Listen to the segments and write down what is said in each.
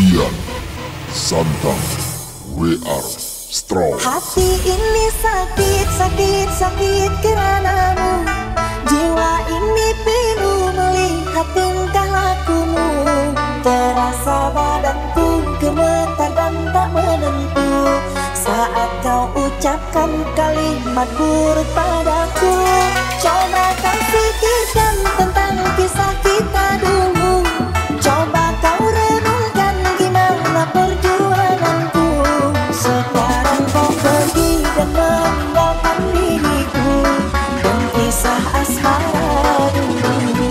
Rian Santang, we are strong. Hati ini sakit, sakit, sakit karenamu. Jiwa ini pilu melihat tingkah lakumu. Terasa badanku gemetar dan tak menentu saat kau ucapkan kalimat buruk padaku. Coba kau pikirkan tentang kisah kita dulu. Coba kau renungkan gimana perjuanganku. Sekarang kau pergi dan meninggalkan diriku dan kisah asmara dulu.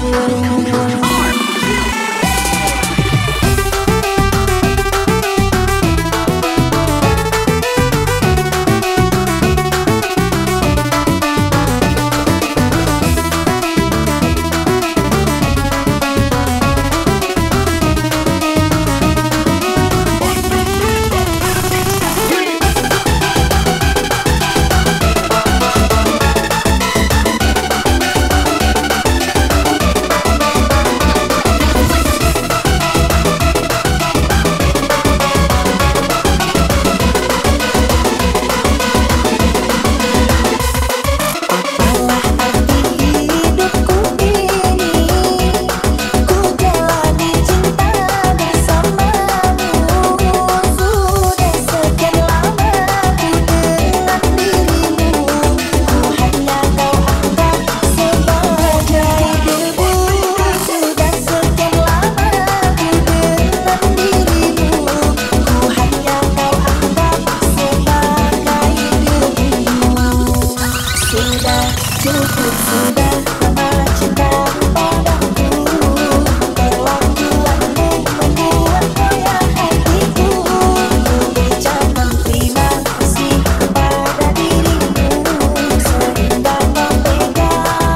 Cukup sudah lama cinta padaku. Perlakuanmu membuat goyah hatiku. Ucapkan terima kasih kepada dirimu sehingga kau tega.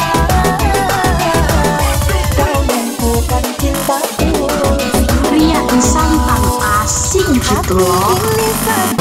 Kau membukan cintaku. Rian Santang asing gitu loh.